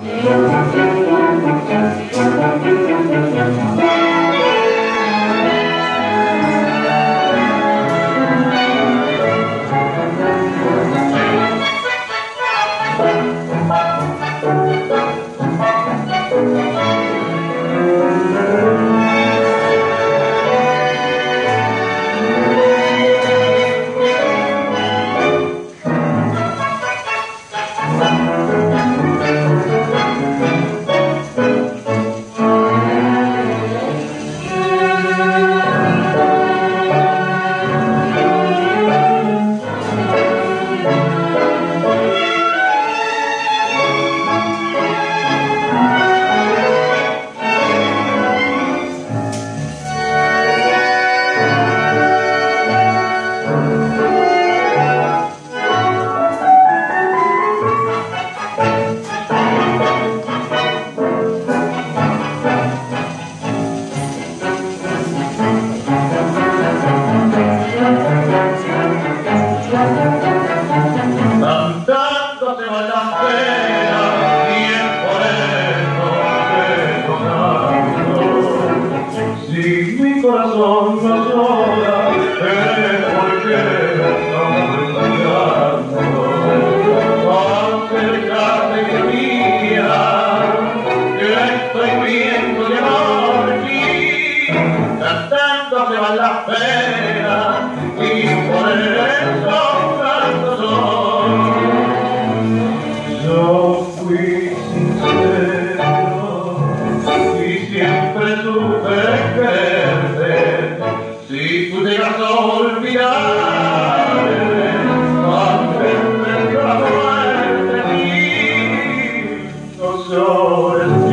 Cantando se van las penas y es por eso que tocando. Si mi corazón no llora, es porque estamos cantando. Acércate que mía, que estoy viendo de amor en ti. Cantando se van las penas y por eso canto soy. Yo fui sincero y siempre supe quererte. Si tú llegas a olvidarme, antes de la muerte, no llores.